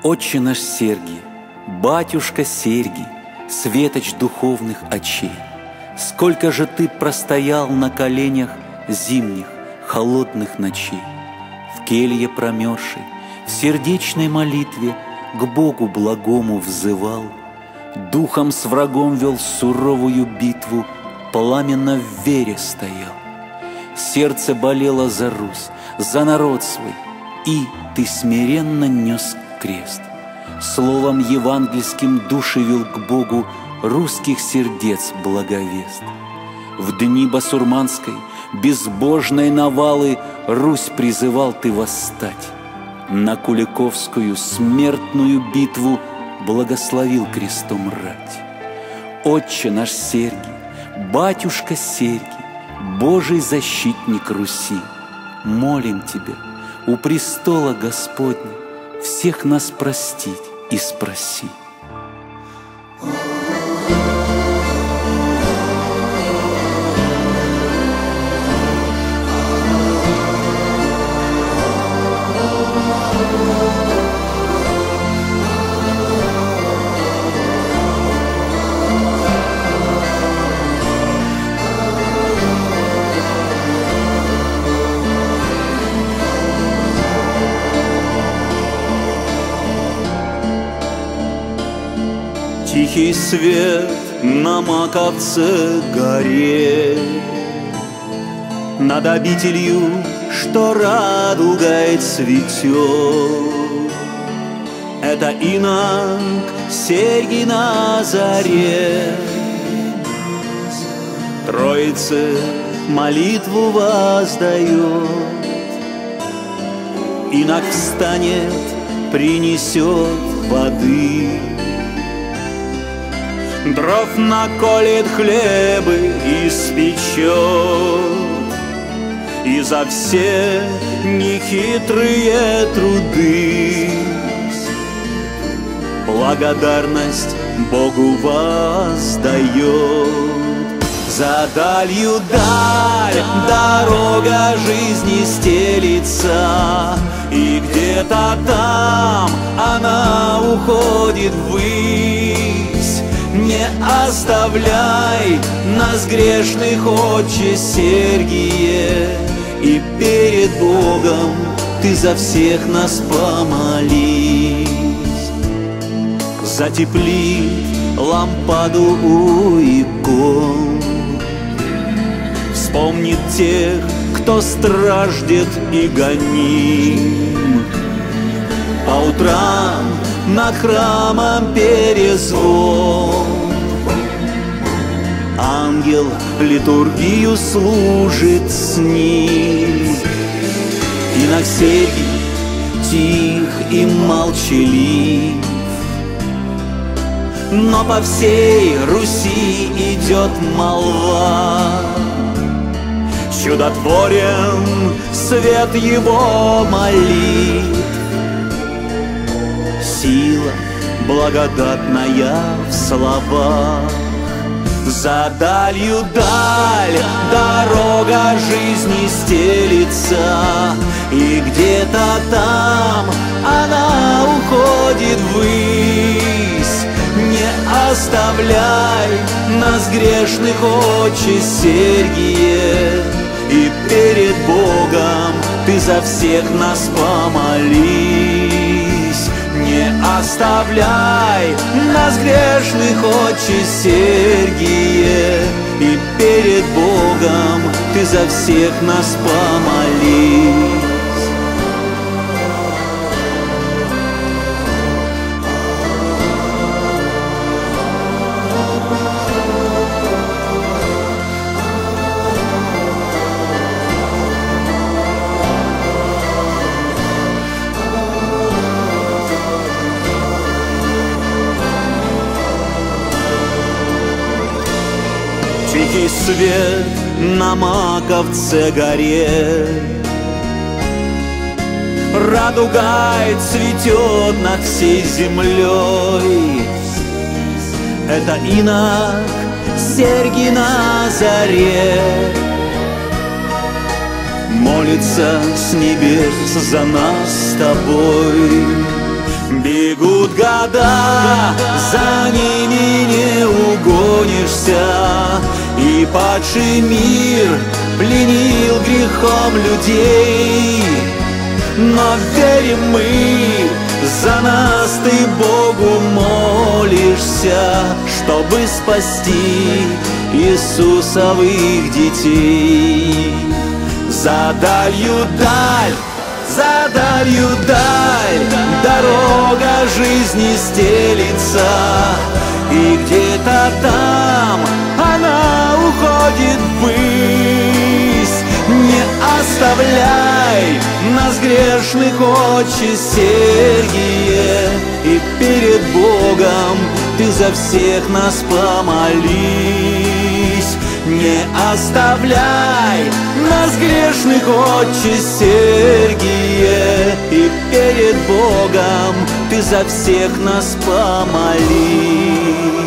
Отче наш Сергий, батюшка Сергий, светоч духовных очей, сколько же ты простоял на коленях зимних, холодных ночей, в келье промерзшей, в сердечной молитве к Богу благому взывал, духом с врагом вел суровую битву, пламенно в вере стоял. Сердце болело за Русь, за народ свой, и ты смиренно нес крест. Словом евангельским души вел к Богу русских сердец благовест. В дни басурманской, безбожной навалы Русь призывал ты восстать. На Куликовскую смертную битву благословил крестом рать. Отче наш Сергий, батюшка Сергий, Божий защитник Руси, молим тебя у престола Господня всех нас простить и спроси. Тихий свет на Маковце горе, над обителью, что радугой цветет. Это инок Сергий на заре Троице молитву воздает. Инок встанет, принесет воды, дров наколет, хлебы испечет, и за все нехитрые труды благодарность Богу воздает. За далью даль дорога жизни стелится, и где-то там она уходит ввысь. Не оставляй нас грешных, Отче Сергие, и перед Богом ты за всех нас помолись. Затепли лампаду у икон, вспомнит тех, кто страждет и гоним. По утрам над храмом перезвон, ангел литургию служит с ним. Инок Сергий тих и молчалив, но по всей Руси идет молва. Чудотворен свет его молитв, сила благодатная в словах. За далью даль дорога жизни стелится, и где-то там она уходит ввысь. Не оставляй нас грешных, Отче Сергие, и перед Богом ты за всех нас помолись. Не оставляй нас грешных, Отче Сергие, и перед Богом ты за всех нас помолись. Тихий свет на Маковце горе, радугой цветет над всей землей. Это инок Сергий на заре молится с небес за нас с тобой. Бегут года, за ними не угонишься. И падший мир пленил грехом людей, но верим мы, за нас ты Богу молишься, чтобы спасти Иисусовых детей. За далью даль, за далью даль, дорога жизни стелится, и где-то там она уходит ввысь. Не оставляй нас, грешных, Отче Сергие, и перед Богом ты за всех нас помолись. Не оставляй нас, грешных, Отче Сергие, и перед Богом ты за всех нас помолись.